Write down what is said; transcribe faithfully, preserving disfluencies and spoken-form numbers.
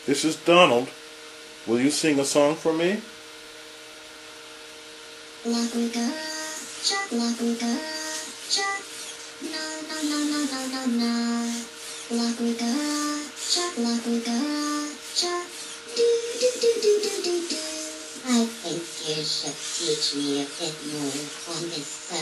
This is Donald. Will you sing a song for me? La cucaracha, la cucaracha, no, no, no, no, no, no, no. La cucaracha, la cucaracha, do, do, do, do, do, do, do. I think you should teach me a bit more on this subject.